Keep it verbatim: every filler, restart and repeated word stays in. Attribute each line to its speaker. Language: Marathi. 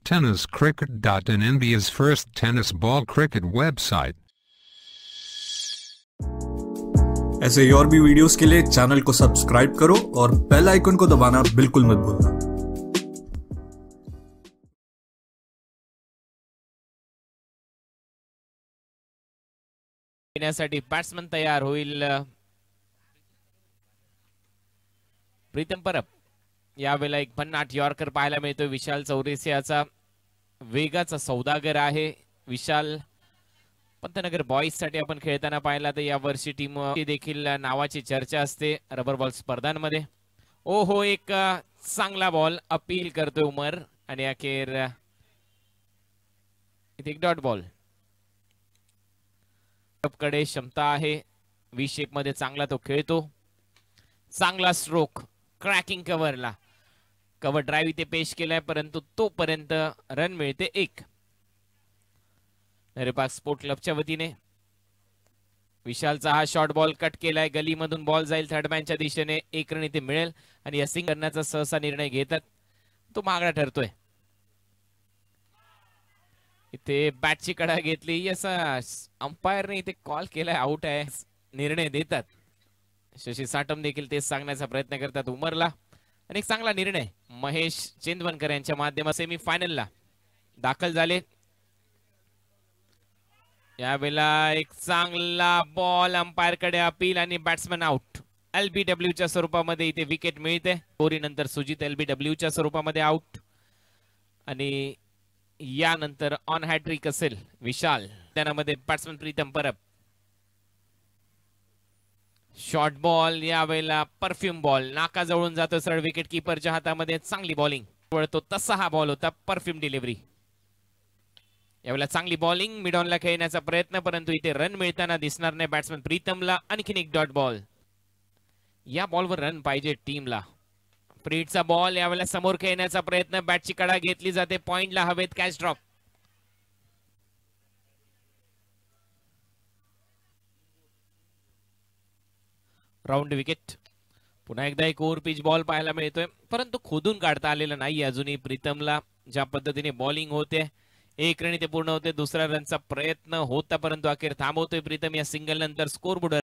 Speaker 1: Tennis Cricket dot in, India's first tennis ball cricket website.
Speaker 2: ऐसे ही और भी वीडियोस के लिए चैनल को सब्सक्राइब करो और बेल आइकन को दबाना बिल्कुल मत भूलना।
Speaker 3: येण्यासाठी बॅट्समन तयार होईल प्रीतम परब। यावेळेला एक भन्नाट यॉर्कर पाहायला मिळतोय। विशाल चौरसियाचा वेगाचा सौदागर आहे। विशाल पंतनगर बॉईज साठी आपण खेळताना पाहिला तर या वर्षी टीम देखील नावाची चर्चा असते रबर बॉल स्पर्धांमध्ये। ओहो, एक चांगला बॉल अपील करतोय उमर आणि अखेर इथे एक डॉट बॉल। कडे क्षमता आहे, वी शेप मध्ये चांगला तो खेळतो। चांगला स्ट्रोक, क्रॅकिंग कव्हरला कव्हर ड्राईव्ह इथे पेश केलाय, परंतु तोपर्यंत रन मिळते एक। नरेपाक स्पोर्ट क्लबच्या वतीने विशालचा हा शॉर्ट बॉल कट केलाय, गलीमधून बॉल जाईल थर्डमॅनच्या दिशेने, एक रन इथे मिळेल आणि या सिंग करण्याचा सहसा निर्णय घेतात तो महागडा ठरतोय। इथे बॅटची कडा घेतली, असा अंपायरने इथे कॉल केलाय, आउट आहे निर्णय देतात। शशी साटम देखील तेच सांगण्याचा प्रयत्न करतात उमरला आणि एक चांगला निर्णय महेश चेंदवनकर यांच्या माध्यमातून सेमी फायनलला दाखल झाले। यावेळेला एक चांगला बॉल अंपायर कडे अपील आणि बॅट्समन आउट। एलबीडब्ल्यू च्या स्वरूपामध्ये इथे विकेट मिळते। कोरी नंतर सुजित एलबीडब्ल्यू च्या स्वरूपामध्ये आउट आणि यानंतर ऑन हॅट्रिक असेल विशाल। त्यामध्ये batsman Pritam Parab. Short ball यावेळेला परफ्यूम बॉल नाका जवळून जातो सरळ विकेट कीपरच्या हातामध्ये। चांगली बॉलिंग वळतो तसा हा बॉल होता, परफ्यूम डिलिव्हरी। यावेळेला चांगली बॉलिंग मिड ऑनला खेळण्याचा प्रयत्न, परंतु इथे रन मिळताना दिसणार नाही बॅट्समन प्रीतमला। आणखीन एक डॉट बॉल, या बॉलवर रन पाहिजे टीमला। फ्रीडचा बॉल यावेळेला समोर खेळण्याचा प्रयत्न, बॅटची कडा घेतली जाते, पॉइंटला हवेत कॅच ड्रॉप। Round wicket. पुन्हा एकदा एक ओव्हर पिच बॉल पाहायला मिळतोय, परंतु खोदून काढता आलेला नाही अजूनही प्रीतमला। ज्या पद्धतीने बॉलिंग होते, एक रन इथे पूर्ण होते, दुसऱ्या रनचा प्रयत्न होता परंतु अखेर थांबवतोय प्रीतम या सिंगल नंतर स्कोर बोर्ड